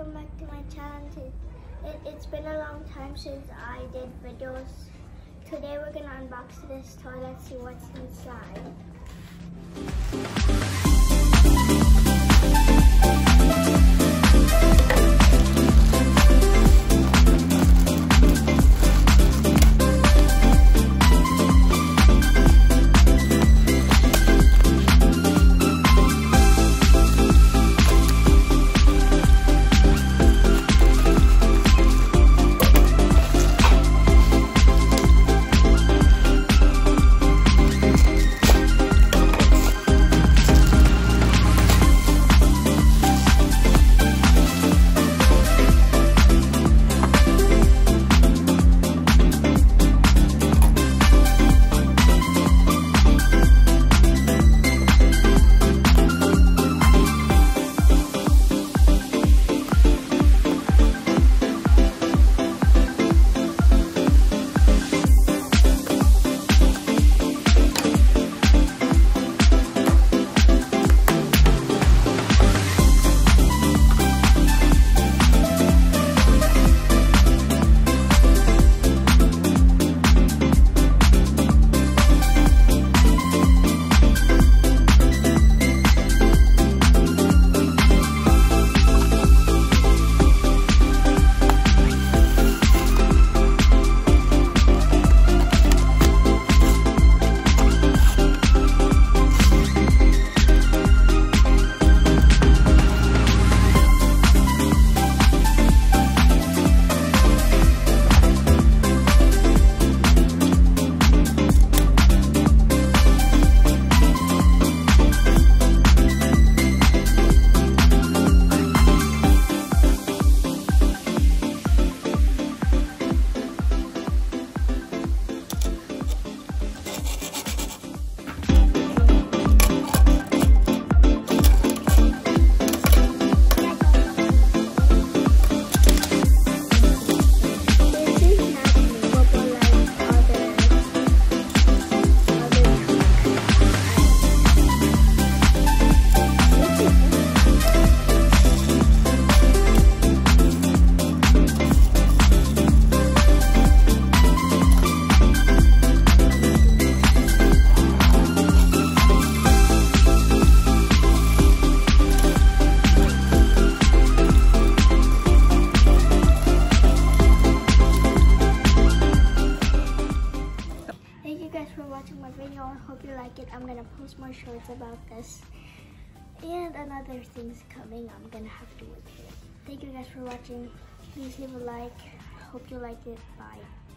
welcome back to my channel. It's been a long time since I did videos. Today we're gonna unbox this toy. Let's see what's inside. Watching my video. I hope you like it. I'm gonna post more shorts about this and another things coming. I'm gonna have to work it. Thank you guys for watching. Please leave a like. Hope you like it. Bye.